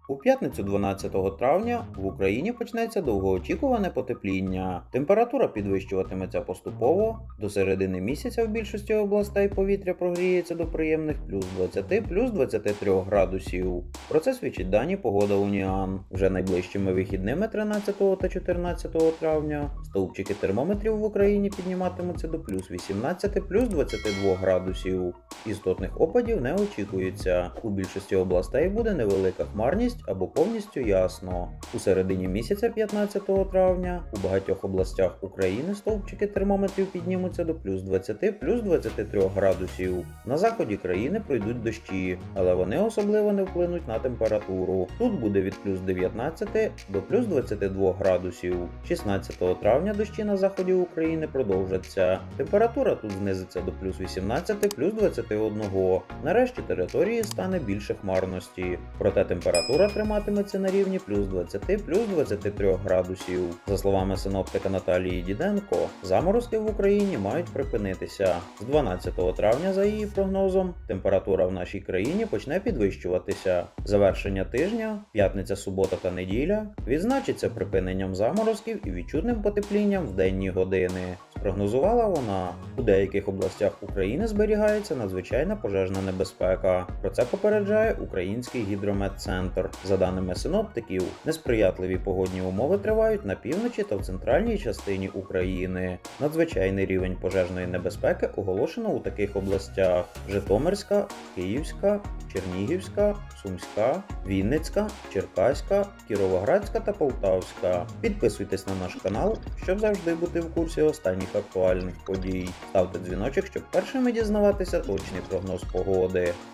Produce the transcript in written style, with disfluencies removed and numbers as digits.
У п'ятницю 12 травня в Україні почнеться довгоочікуване потепління. Температура підвищуватиметься поступово. До середини місяця в більшості областей повітря прогріється до приємних плюс 20, плюс 23 градусів. Про це свідчить дані погода Уніан. Вже найближчими вихідними 13 та 14 травня стовпчики термометрів в Україні підніматимуться до плюс 18, плюс 22 градусів. Істотних опадів не очікується. У більшості областей буде невелика хмарність або повністю ясно. У середині місяця 15 травня у багатьох областях України стовпчики термометрів піднімуться до плюс 20, плюс 23 градусів. На заході країни пройдуть дощі, але вони особливо не вплинуть на температуру. Тут буде від плюс 19 до плюс 22 градусів. 16 травня дощі на заході України продовжаться. Температура тут знизиться до плюс 18, плюс 21. Нарешті території стане більше хмарності. Проте температура триматиметься на рівні плюс 20, плюс 23 градусів. За словами синоптика Наталії Діденко, заморозки в Україні мають припинитися. З 12 травня, за її прогнозом, температура в нашій країні почне підвищуватися. Завершення тижня, п'ятниця, субота та неділя, відзначиться припиненням заморозків і відчутним потеплінням в денні години. Спрогнозувала вона, у деяких областях України зберігається надзвичайна пожежна небезпека. Про це попереджає Український гідрометцентр. За даними синоптиків, несприятливі погодні умови тривають на півночі та в центральній частині України. Надзвичайний рівень пожежної небезпеки оголошено у таких областях: Житомирська, Київська, Чернігівська, Сумська, Вінницька, Черкаська, Кіровоградська та Полтавська. Підписуйтесь на наш канал, щоб завжди бути в курсі останніх актуальних подій. Ставте дзвіночок, щоб першими дізнаватися точний прогноз погоди.